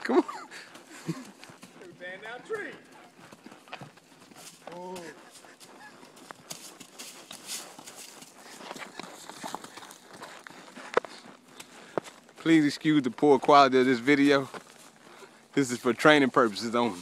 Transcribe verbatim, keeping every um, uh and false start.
Come on. Stand down tree. Oh. Please excuse the poor quality of this video. This is for training purposes only.